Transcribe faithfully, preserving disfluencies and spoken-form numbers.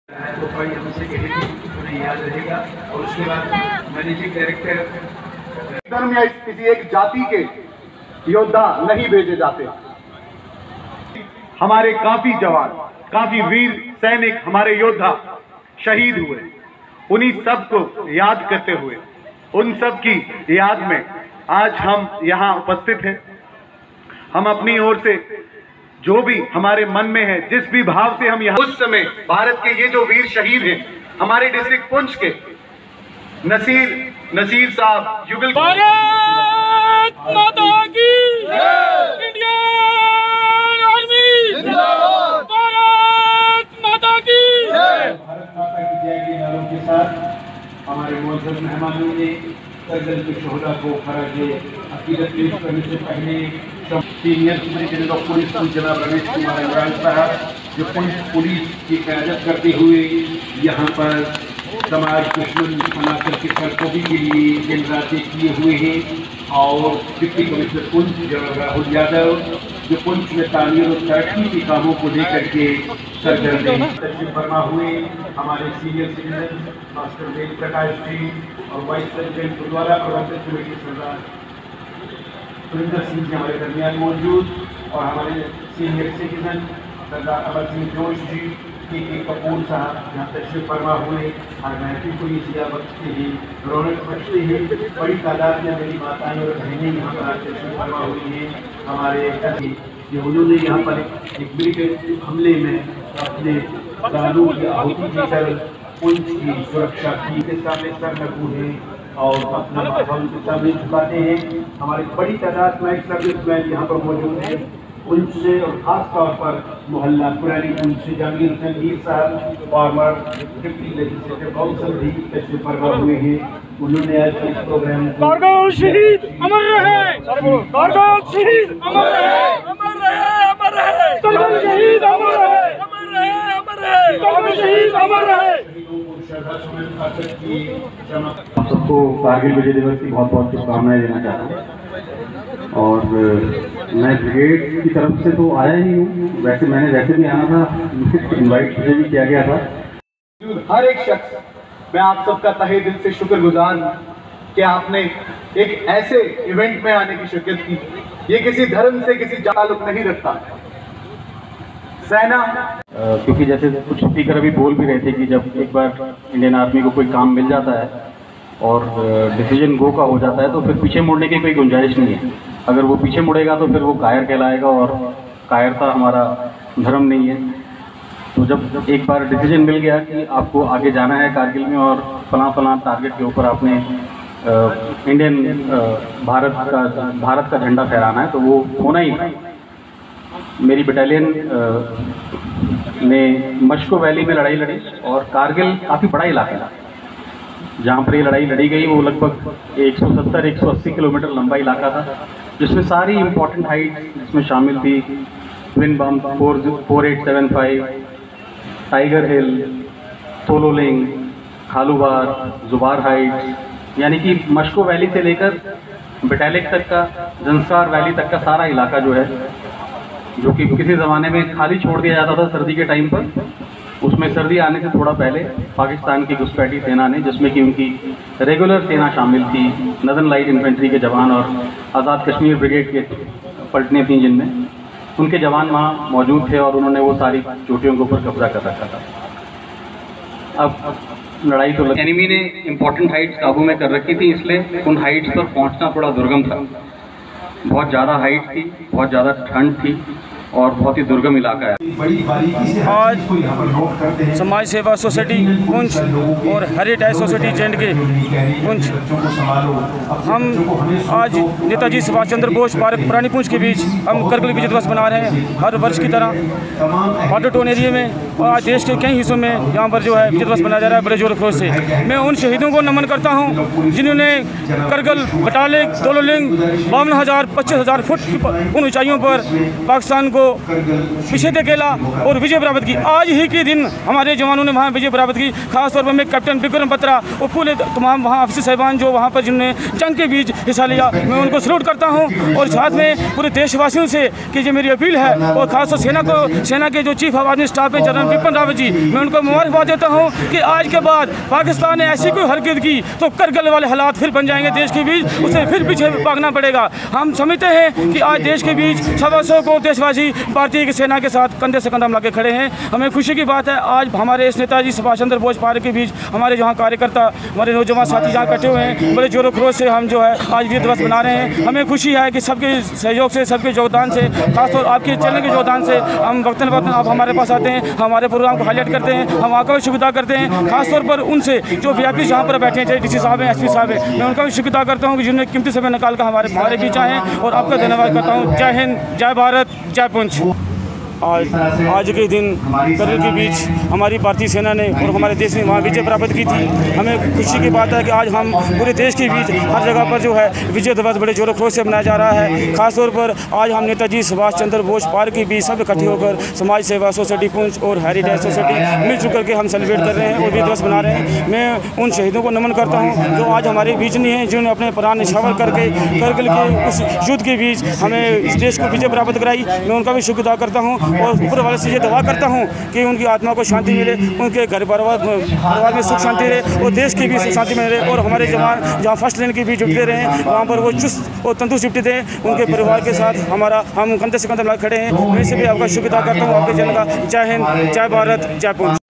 तो पॉइंट हमसे कही थी उन्हें याद रहेगा। और उसके बाद मैनेजिंग डायरेक्टर धर्म या किसी एक जाति के योद्धा नहीं भेजे जाते। हमारे काफी जवान, काफी वीर सैनिक, हमारे योद्धा शहीद हुए। उन्हीं सब को याद करते हुए, उन सब की याद में आज हम यहाँ उपस्थित हैं। हम अपनी ओर से जो भी हमारे मन में है, जिस भी भाव से हम यहाँ, उस समय भारत के ये जो वीर शहीद हैं, हमारे डिस्ट्रिक्ट पुंछ के नसीर नसीर साहब, युगल भारत माता की इंडियन आर्मी जिंदाबाद, भारत माता की भारत माता की जय के नारों के साथ हमारे मौजूद मेहमानों ने करगिल के शोहदा को खराजे अकीदत पेश करने से पहले सीनियर सुपरिटेंडेंट ऑफ पुलिस जनाब रमेश कुमार अग्रवाल साहब, जो पुलिस पुलिस की क़यादत करते हुए यहाँ पर समाज दुश्मन बनाकर के सरकोबी के लिए दिन रातें किए हुए हैं। और डिप्टी कमिश्नर पुंछ जनाब राहुल यादव, जो पुंछ में तामीर और तरक्की के कामों को लेकर के सरगर्म हैं। तशरीफ फरमा हुए हमारे senior citizen master Ved Prakash ji और vice president Gurdwara Prabandhak committee Sardar Surendra Singh ji हमारे दरमियान मौजूद, और हमारे सीनियर सिटीजन सरदार अमर सिंह जोश जी, के के कपूर साहब यहाँ तशरीफ फरमा हुए। और महफिल को ये जिया बख्शते हैं, रौनक बख्शते हैं। बड़ी तादाद में मेरी माताएं और बहनें यहाँ पर आज तशरीफ फरमा हुई हैं। हमारे जो उन्होंने यहाँ पर एक मिलिटेंट हमले में अपने दानों की आहुति देकर पुंछ की सुरक्षा की के सामने सर लगू है और अपना माहौल के सामने झुकाते हैं। हमारी बड़ी तादाद में सर्विसमैन यहाँ पर मौजूद हैं। उनसे और ख़ास तौर पर मोहल्ला पुरानी उनसे जहांगीर संगीर साहब फॉर्मर डिप्टी लेजिस्लेटिव काउंसिल भी तशरीफ फरमा हुए हैं। उन्होंने आज इस प्रोग्राम कारगिल शहीद अमर रहे, कारगिल शहीद अमर रहे, अमर रहे, अमर रहे, कारगिल शहीद अमर रहे, अमर रहे, अमर रहे, कारगिल शहीद अमर रहे। आप सबको कारगिल विजय दिवस की बहुत बहुत शुभकामनाएं देना चाहता हूँ। और मैं ब्रिगेड की तरफ से तो आया ही हूँ, वैसे मैंने वैसे भी आना था, इनवाइट मुझे भी किया गया था। हर एक शख्स, मैं आप सबका तहे दिल से शुक्रगुजार कि आपने एक ऐसे इवेंट में आने की शिरकत की। ये किसी धर्म से किसी ताल्लुक नहीं रखता। सेना क्योंकि जैसे कुछ स्पीकर अभी बोल भी रहे थे कि जब एक बार इंडियन आर्मी को कोई काम मिल जाता है और डिसीजन गो का हो जाता है तो फिर पीछे मुड़ने की कोई गुंजाइश नहीं है। अगर वो पीछे मुड़ेगा तो फिर वो कायर कहलाएगा, और कायरता हमारा धर्म नहीं है। तो जब एक बार डिसीजन मिल गया कि आपको आगे जाना है कारगिल में और फलां फलां टारगेट के ऊपर आपने इंडियन भारत का भारत का झंडा फहराना है, तो वो होना ही था। मेरी बटालियन ने मश्को वैली में लड़ाई लड़ी, और कारगिल काफ़ी बड़ा इलाका था जहाँ पर ये लड़ाई लड़ी गई। वो लगभग एक सौ सत्तर एक सौ अस्सी किलोमीटर लंबा इलाका था, जिसमें सारी इम्पोर्टेंट हाइट जिसमें शामिल थी twin bump four four eight seven five, tiger hill, Tololing, Khalubar, Jubar heights, यानी कि मश्को वैली से लेकर बटालिक तक का, जंस्कार वैली तक का सारा इलाका जो है, जो कि किसी ज़माने में खाली छोड़ दिया जाता था सर्दी के टाइम पर, उसमें सर्दी आने से थोड़ा पहले पाकिस्तान की घुसपैठी सेना ने, जिसमें कि उनकी रेगुलर सेना शामिल थी, नदन लाइट इन्फेंट्री के जवान और आज़ाद कश्मीर ब्रिगेड के पलटने थी जिनमें, उनके जवान वहाँ मौजूद थे और उन्होंने वो सारी चोटियों के ऊपर कब्जा कर रखा था। अब लड़ाई तो एनिमी ने इम्पोर्टेंट हाइट्स काबू में कर रखी थी, इसलिए उन हाइट्स पर पहुँचना थोड़ा दुर्गम था। बहुत ज़्यादा हाइट थी, बहुत ज़्यादा ठंड थी और बहुत ही दुर्गम इलाका है। आज समाज सेवा सोसाइटी पुंछ और हेरिटेज सोसाइटी जे एंड के पुंछ, हम आज नेताजी सुभाष चंद्र बोस पार्क पुरानी पुंछ के बीच हम करगिल विजय दिवस मना रहे हैं। हर वर्ष की तरह बॉर्डर टाउन एरिया में और आज देश के कई हिस्सों में यहाँ पर जो है विजय दिवस मनाया जा रहा है बड़े जोर खरोश से। मैं उन शहीदों को नमन करता हूँ जिन्होंने करगिल, बटालिक, तोलोलिंग, बावन हज़ार पच्चीस हज़ार फुट की उन ऊंचाइयों पर पाकिस्तान को पीछे धकेला और विजय प्राप्त की। आज ही के दिन हमारे जवानों ने वहाँ विजय प्राप्त की। खासतौर पर मैं कैप्टन विक्रम बत्रा और पूरे तमाम वहाँ अफसर साहिबान जो वहाँ पर जिन्होंने जंग के बीच हिस्सा लिया, मैं उनको सल्यूट करता हूँ। और साथ में पूरे देशवासियों से कि ये मेरी अपील है, और खासतौर सेना को, सेना के जो चीफ ऑफ आर्मी स्टाफ है जनरल जनरल विपिन रावत जी, मैं उनको मुबारकबाद देता हूँ कि आज के बाद पाकिस्तान ने ऐसी कोई हरकत की तो करगिल वाले हालात फिर बन जाएंगे देश के बीच, उसे फिर पीछे भागना पड़ेगा। हम समझते हैं कि आज देश के बीच सवा सौ को देशवासी भारतीय सेना के साथ कंधे से कंधा मिला के खड़े हैं। हमें खुशी की बात है आज हमारे इस नेताजी सुभाष चंद्र बोस पार्क के बीच हमारे जहाँ कार्यकर्ता, हमारे नौजवान साथी जहाँ इकट्ठे हुए हैं, बड़े जोरों खरोश से हम जो है आज वीर दिवस मना रहे हैं। हमें खुशी है कि सबके सहयोग से, सबके योगदान से, खासतौर आपके चैनल के योगदान से हम वक्तन वक्तन आप हमारे पास आते हैं, हमारे प्रोग्राम को हाईलाइट करते हैं, हम आपका भी शुक्रिया करते हैं। खासतौर पर उनसे जो वी आई पी जहाँ पर बैठे हैं, चाहे डी सी साहब हैं, एस पी साहब हैं, मैं उनका भी शुक्रिया करता हूँ कि जिन्होंने कीमती समय निकाल कर हमारे हमारे बीच आए हैं, और आपका धन्यवाद करता हूँ। जय हिंद, जय भारत, जय पुंछ। आज आज के दिन करगिल के बीच हमारी भारतीय सेना ने और हमारे देश ने वहाँ विजय प्राप्त की थी। हमें खुशी की बात है कि आज हम पूरे देश के बीच हर जगह पर जो है विजय दिवस बड़े जोरों खरोश से मनाया जा रहा है। खासतौर पर आज हम नेताजी सुभाष चंद्र बोस पार्क के बीच सब इकट्ठे होकर समाज सेवा सोसाइटी पुंछ और हेरिटेज सोसाइटी मिलजुल करके हम सेलिब्रेट कर रहे हैं और विजय दिवस मना रहे हैं। मैं उन शहीदों को नमन करता हूँ जो आज हमारे बीच नहीं हैं, जिन्होंने अपने प्राण न्यौछावर करके करगिल के उस युद्ध के बीच हमें इस देश को विजय प्राप्त कराई। मैं उनका भी शुक्रिया करता हूँ और ऊपर वाले ये दुआ करता हूँ कि उनकी आत्मा को शांति मिले, उनके घर परिवार परिवार में सुख शांति रहे और देश की भी सुख शांति मिले, और हमारे जवान जहाँ फर्स्ट लाइन के भी जुटते रहें वहाँ पर वो चुस्त और तंदुरुस्त जुटते दें। उनके परिवार के साथ हमारा हम कंधे से कंधा मिला खड़े हैं। मैं इसे भी आपका शुक्रिया करता हूँ आपके जन का। जय हिंद, जय भारत, जय पुंछ।